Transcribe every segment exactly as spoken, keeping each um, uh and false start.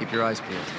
Keep your eyes peeled.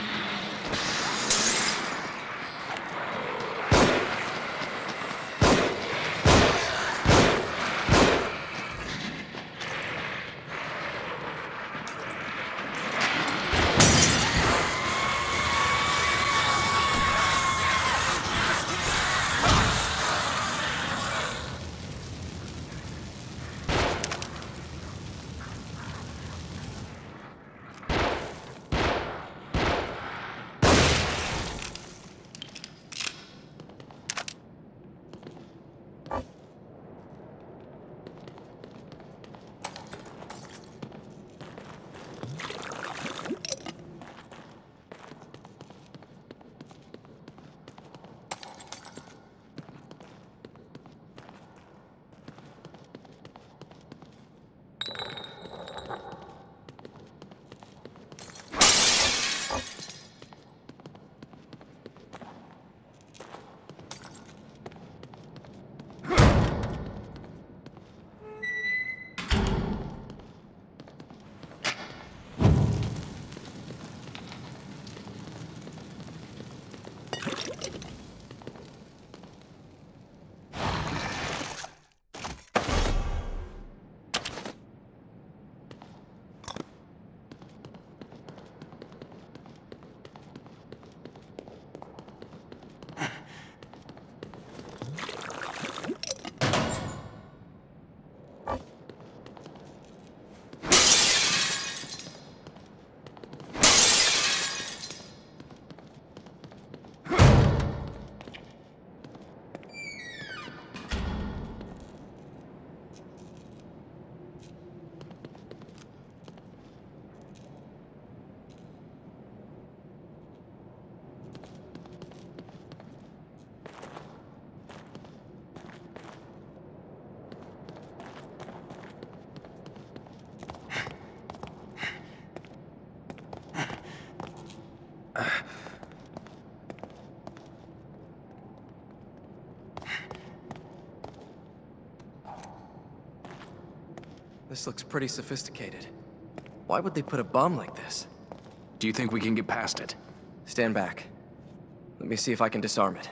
This looks pretty sophisticated. Why would they put a bomb like this? Do you think we can get past it? Stand back. Let me see if I can disarm it.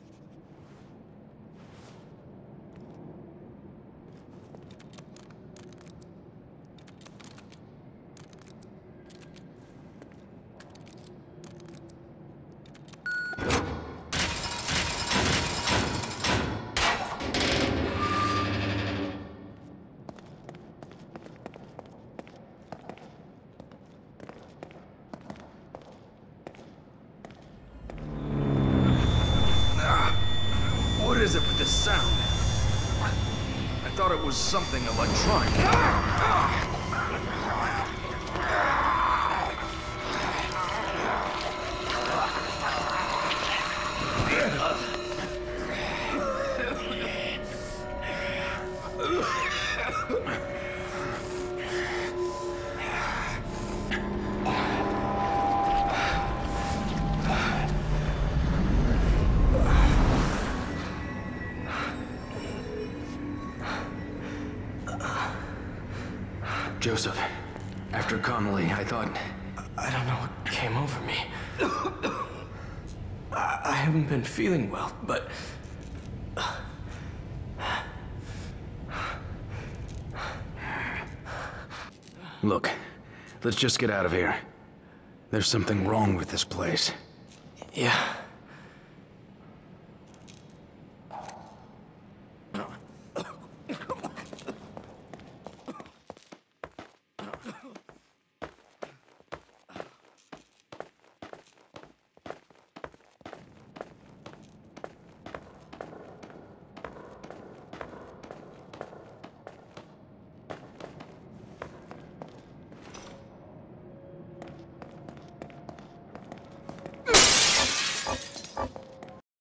What is it with this sound? I thought it was something electronic. Joseph, after Connolly, I thought... I don't know what came over me. I, I haven't been feeling well, but... Look, let's just get out of here. There's something wrong with this place. Yeah.